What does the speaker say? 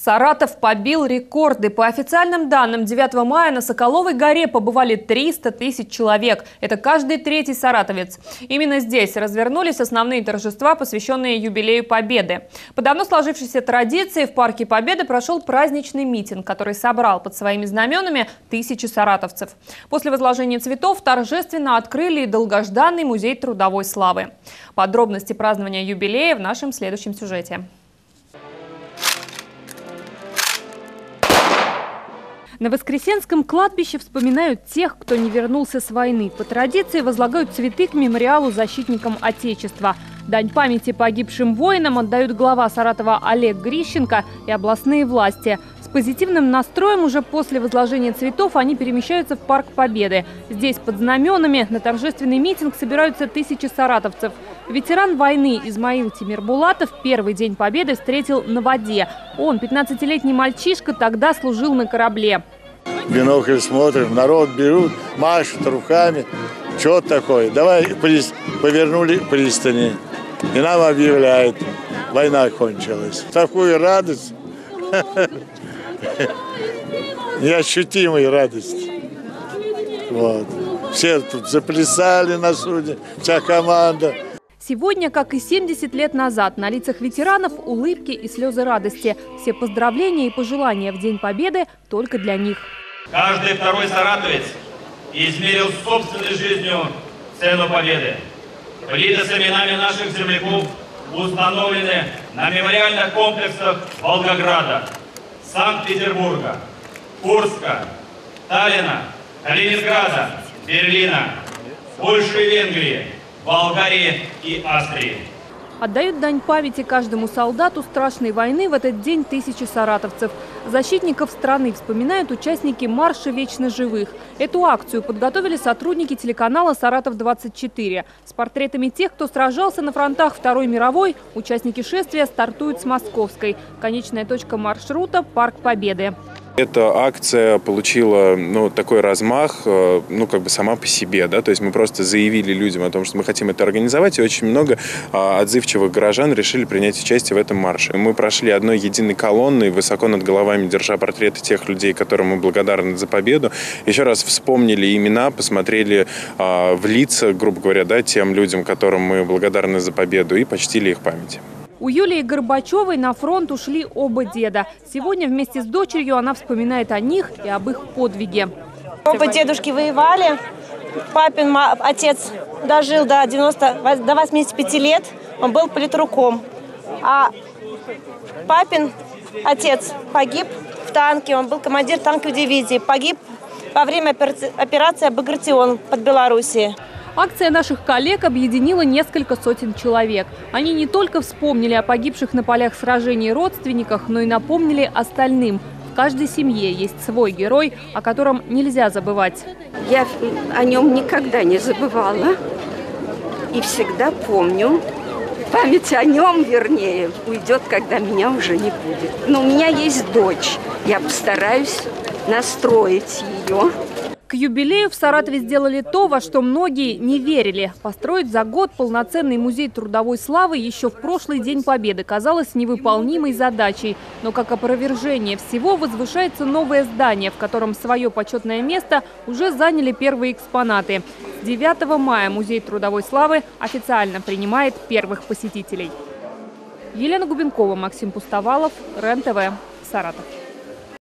Саратов побил рекорды. По официальным данным, 9 мая на Соколовой горе побывали 300 тысяч человек. Это каждый третий саратовец. Именно здесь развернулись основные торжества, посвященные юбилею Победы. По давно сложившейся традиции в Парке Победы прошел праздничный митинг, который собрал под своими знаменами тысячи саратовцев. После возложения цветов торжественно открыли долгожданный музей трудовой славы. Подробности празднования юбилея в нашем следующем сюжете. На Воскресенском кладбище вспоминают тех, кто не вернулся с войны. По традиции возлагают цветы к мемориалу защитникам Отечества. Дань памяти погибшим воинам отдают глава Саратова Олег Грищенко и областные власти. С позитивным настроем уже после возложения цветов они перемещаются в Парк Победы. Здесь под знаменами на торжественный митинг собираются тысячи саратовцев. Ветеран войны Измаил Тимирбулатов первый день Победы встретил на воде. Он, 15-летний мальчишка, тогда служил на корабле. Бинокль смотрим, народ берут, машут руками. Что такое? Давай повернули к пристани. И нам объявляют, война кончилась. Такую радость, неощутимую радость. Вот. Все тут заплясали на судне, вся команда. Сегодня, как и 70 лет назад, на лицах ветеранов улыбки и слезы радости. Все поздравления и пожелания в День Победы только для них. Каждый второй саратовец измерил собственной жизнью цену победы. Плиты с именами наших земляков установлены на мемориальных комплексах Волгограда, Санкт-Петербурга, Курска, Таллина, Калининграда, Берлина, Польши и Венгрии, Болгарии и Австрии. Отдают дань памяти каждому солдату страшной войны в этот день тысячи саратовцев. Защитников страны вспоминают участники марша «Вечно живых». Эту акцию подготовили сотрудники телеканала «Саратов-24». С портретами тех, кто сражался на фронтах Второй мировой, участники шествия стартуют с Московской. Конечная точка маршрута – Парк Победы. Эта акция получила такой размах, сама по себе, да, то есть мы просто заявили людям о том, что мы хотим это организовать, и очень много отзывчивых горожан решили принять участие в этом марше. Мы прошли одной единой колонной, высоко над головами держа портреты тех людей, которым мы благодарны за победу. Еще раз вспомнили имена, посмотрели в лица, грубо говоря, да, тем людям, которым мы благодарны за победу, и почтили их память. У Юлии Горбачевой на фронт ушли оба деда. Сегодня вместе с дочерью она вспоминает о них и об их подвиге. Оба дедушки воевали. Папин отец дожил до 85 лет. Он был политруком. А папин отец погиб в танке. Он был командир танковой дивизии. Погиб во время операции «Багратион» под Белоруссией. Акция наших коллег объединила несколько сотен человек. Они не только вспомнили о погибших на полях сражений родственниках, но и напомнили остальным. В каждой семье есть свой герой, о котором нельзя забывать. Я о нем никогда не забывала и всегда помню. Память о нем, вернее, уйдет, когда меня уже не будет. Но у меня есть дочь. Я постараюсь настроить ее. К юбилею в Саратове сделали то, во что многие не верили. Построить за год полноценный музей трудовой славы еще в прошлый День Победы казалось невыполнимой задачей. Но как опровержение всего возвышается новое здание, в котором свое почетное место уже заняли первые экспонаты. С 9 мая музей трудовой славы официально принимает первых посетителей. Елена Губенкова, Максим Пустовалов, РЕН-ТВ, Саратов.